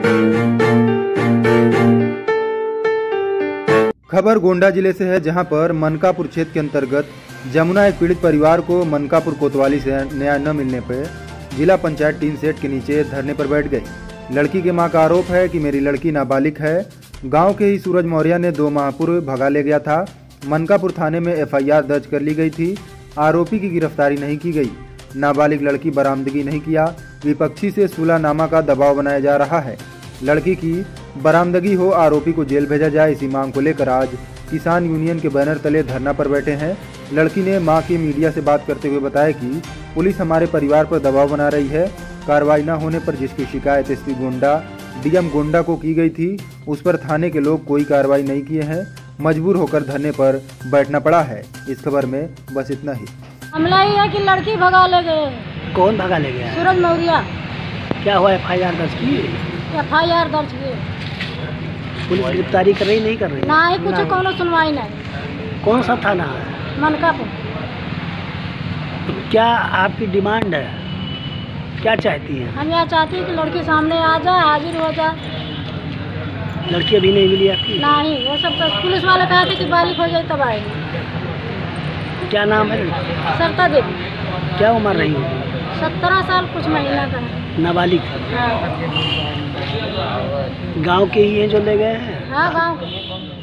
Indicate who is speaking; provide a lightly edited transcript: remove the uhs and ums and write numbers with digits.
Speaker 1: खबर गोंडा जिले से है, जहां पर मनकापुर क्षेत्र के अंतर्गत जमुना एक पीड़ित परिवार को मनकापुर कोतवाली से न्याय न मिलने पर जिला पंचायत टीन सेट के नीचे धरने पर बैठ गई। लड़की के मां का आरोप है कि मेरी लड़की नाबालिग है। गांव के ही सूरज मौर्य ने 2 माह पूर्व भगा ले गया था। मनकापुर थाने में FIR दर्ज कर ली गई थी। आरोपी की गिरफ्तारी नहीं की गई। नाबालिग लड़की बरामदगी नहीं किया। विपक्षी से सुलहनामा का दबाव बनाया जा रहा है। लड़की की बरामदगी हो, आरोपी को जेल भेजा जाए, इसी मांग को लेकर आज किसान यूनियन के बैनर तले धरना पर बैठे हैं। लड़की ने मां की मीडिया से बात करते हुए बताया कि पुलिस हमारे परिवार पर दबाव बना रही है। कार्रवाई न होने पर जिसकी शिकायत SP गोंडा DM गोंडा को की गई थी, उस पर थाने के लोग कोई कार्रवाई नहीं किए हैं। मजबूर होकर धरने पर बैठना पड़ा है। इस खबर में बस इतना ही।
Speaker 2: हमला ही है कि लड़की भगा ले गए।
Speaker 3: कौन भगा ले गया?
Speaker 2: सूरज मौर्य।
Speaker 3: क्या हुआ? FIR दर्ज की?
Speaker 2: FIR दर्ज की।
Speaker 3: पुलिस गिरफ्तारी कर रही नहीं कर रही?
Speaker 2: ना ही कुछ कोनो सुनवाई नहीं।
Speaker 3: कौन सा थाना है?
Speaker 2: मनकापुर।
Speaker 3: तो क्या आपकी डिमांड है? क्या चाहती हैं?
Speaker 2: हम यह चाहती हैं कि लड़की सामने आ जाए, हाजिर हो जाए।
Speaker 3: लड़की अभी नहीं मिली आपकी?
Speaker 2: नहीं, वो सब तो पुलिस वाले कहते कि बालिग हो जाए तब आएगी।
Speaker 3: क्या नाम है?
Speaker 2: सरता देवी।
Speaker 3: क्या उम्र रही होगी?
Speaker 2: 17 साल कुछ महीना का है।
Speaker 3: नाबालिग?
Speaker 2: हाँ।
Speaker 3: गांव के ही हैं जो ले गए हैं?
Speaker 2: हाँ, गाँव के।